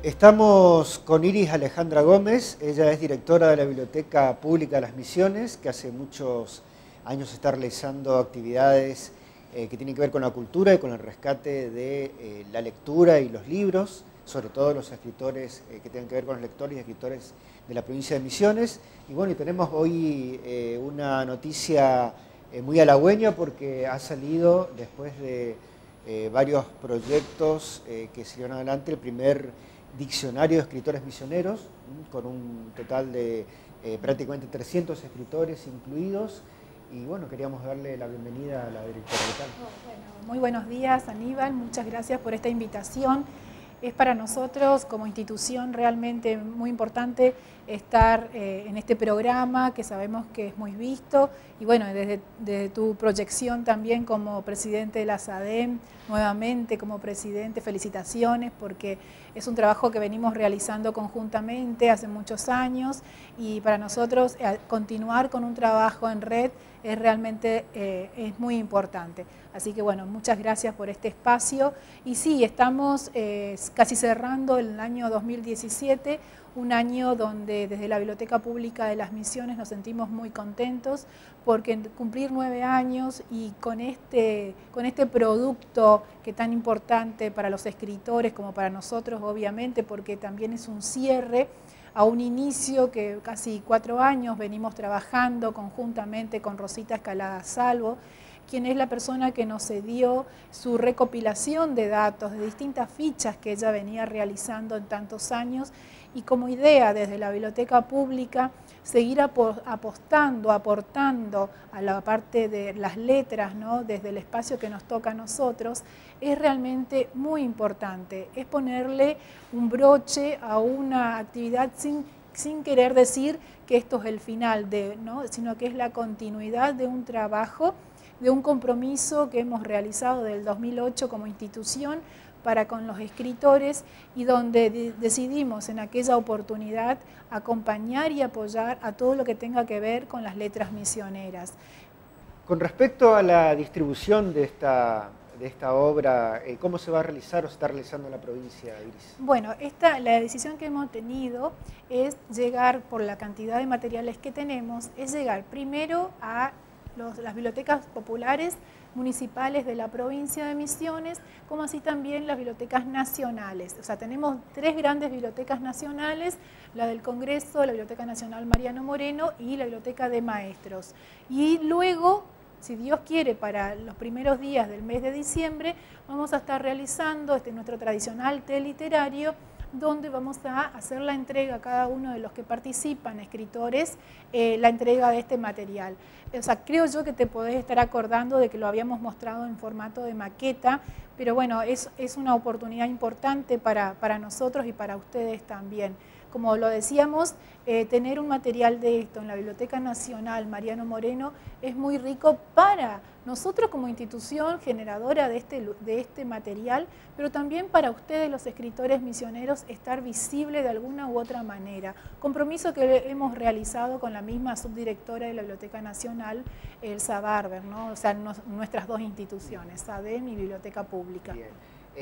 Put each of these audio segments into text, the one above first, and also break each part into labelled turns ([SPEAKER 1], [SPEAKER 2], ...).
[SPEAKER 1] Estamos con Iris Alejandra Gómez, ella es directora de la Biblioteca Pública de las Misiones, que hace muchos años está realizando actividades que tienen que ver con la cultura y con el rescate de la lectura y los libros, sobre todo los escritores que tienen que ver con los lectores y escritores de la provincia de Misiones. Y bueno, y tenemos hoy una noticia muy halagüeña porque ha salido después de varios proyectos que se llevaron adelante el primer diccionario de escritores misioneros, con un total de prácticamente 300 escritores incluidos. Y bueno, queríamos darle la bienvenida a la directora. ¿Qué tal?
[SPEAKER 2] Bueno, muy buenos días, Aníbal, muchas gracias por esta invitación. Es para nosotros como institución realmente muy importante estar en este programa que sabemos que es muy visto y bueno, desde tu proyección también como presidente de la SADEM, nuevamente como presidente, felicitaciones porque es un trabajo que venimos realizando conjuntamente hace muchos años y para nosotros continuar con un trabajo en red es realmente es muy importante. Así que bueno, muchas gracias por este espacio. Y sí, estamos casi cerrando el año 2017, un año donde desde la Biblioteca Pública de las Misiones nos sentimos muy contentos porque cumplir 9 años y con este producto que tan importante para los escritores como para nosotros obviamente, porque también es un cierre a un inicio que casi 4 años venimos trabajando conjuntamente con Rosita Escalada Salvo, quien es la persona que nos cedió su recopilación de datos, de distintas fichas que ella venía realizando en tantos años, y como idea desde la Biblioteca Pública seguir apostando, aportando a la parte de las letras, ¿no? Desde el espacio que nos toca a nosotros, es realmente muy importante, es ponerle un broche a una actividad sin querer decir que esto es el final, ¿no? Sino que es la continuidad de un trabajo, de un compromiso que hemos realizado desde el 2008 como institución para con los escritores y donde decidimos en aquella oportunidad acompañar y apoyar a todo lo que tenga que ver con las letras misioneras.
[SPEAKER 1] Con respecto a la distribución de esta obra, ¿cómo se va a realizar o se está realizando en la provincia, Iris?
[SPEAKER 2] Bueno, la decisión que hemos tenido es llegar, por la cantidad de materiales que tenemos, es llegar primero a las bibliotecas populares municipales de la provincia de Misiones, como así también las bibliotecas nacionales. O sea, tenemos 3 grandes bibliotecas nacionales, la del Congreso, la Biblioteca Nacional Mariano Moreno y la Biblioteca de Maestros. Y luego, si Dios quiere, para los primeros días del mes de diciembre, vamos a estar realizando nuestro tradicional té literario, donde vamos a hacer la entrega a cada uno de los que participan, escritores, la entrega de este material. O sea, creo yo que te podés estar acordando de que lo habíamos mostrado en formato de maqueta, pero bueno, es una oportunidad importante para nosotros y para ustedes también. Como lo decíamos, tener un material de esto en la Biblioteca Nacional Mariano Moreno es muy rico para nosotros como institución generadora de este material, pero también para ustedes los escritores misioneros estar visible de alguna u otra manera. Compromiso que hemos realizado con la misma subdirectora de la Biblioteca Nacional, Elsa Barber, ¿no? O sea, nuestras 2 instituciones, SADEM y Biblioteca Pública.
[SPEAKER 1] Bien.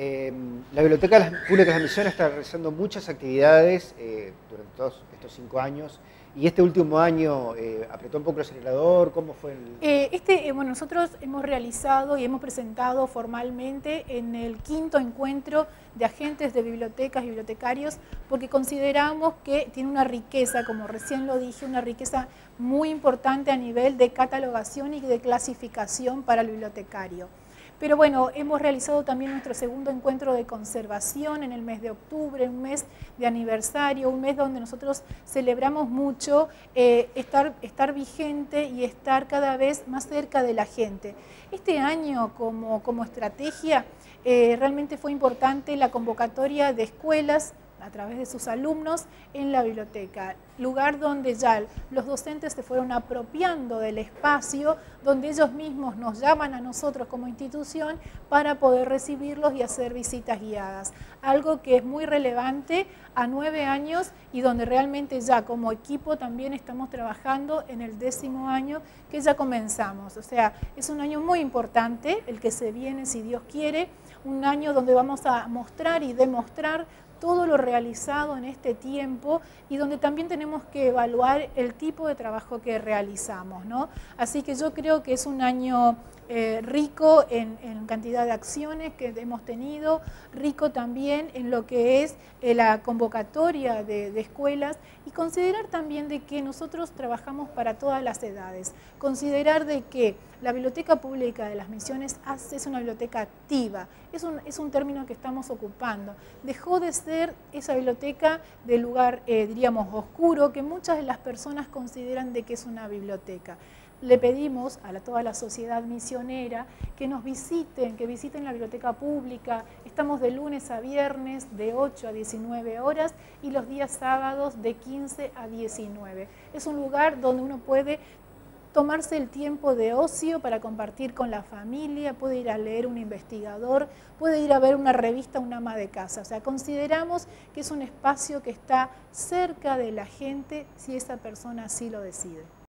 [SPEAKER 1] La Biblioteca Pública de las Misiones está realizando muchas actividades durante todos estos 5 años. ¿Y este último año apretó un poco el acelerador? ¿Cómo fue
[SPEAKER 2] Bueno, nosotros hemos realizado y hemos presentado formalmente en el 5º encuentro de agentes de bibliotecas y bibliotecarios porque consideramos que tiene una riqueza, como recién lo dije, una riqueza muy importante a nivel de catalogación y de clasificación para el bibliotecario. Pero bueno, hemos realizado también nuestro 2º encuentro de conservación en el mes de octubre, un mes de aniversario, un mes donde nosotros celebramos mucho estar vigente y estar cada vez más cerca de la gente. Este año como estrategia realmente fue importante la convocatoria de escuelas a través de sus alumnos en la biblioteca, lugar donde ya los docentes se fueron apropiando del espacio, donde ellos mismos nos llaman a nosotros como institución para poder recibirlos y hacer visitas guiadas. Algo que es muy relevante a 9 años y donde realmente ya como equipo también estamos trabajando en el 10º año que ya comenzamos. O sea, es un año muy importante el que se viene, si Dios quiere, un año donde vamos a mostrar y demostrar todo lo realizado en este tiempo y donde también tenemos que evaluar el tipo de trabajo que realizamos, ¿no? Así que yo creo que es un año rico en cantidad de acciones que hemos tenido, rico también en lo que es la convocatoria de escuelas y considerar también de que nosotros trabajamos para todas las edades, considerar de que la Biblioteca Pública de las Misiones es una biblioteca activa, es un término que estamos ocupando, dejó de ser esa biblioteca de lugar, diríamos, oscuro, que muchas de las personas consideran de que es una biblioteca. Le pedimos a toda la sociedad misionera que nos visiten, que visiten la biblioteca pública. Estamos de lunes a viernes de 8 a 19 horas y los días sábados de 15 a 19. Es un lugar donde uno puede tomarse el tiempo de ocio para compartir con la familia, puede ir a leer un investigador, puede ir a ver una revista, un ama de casa. O sea, consideramos que es un espacio que está cerca de la gente si esa persona así lo decide.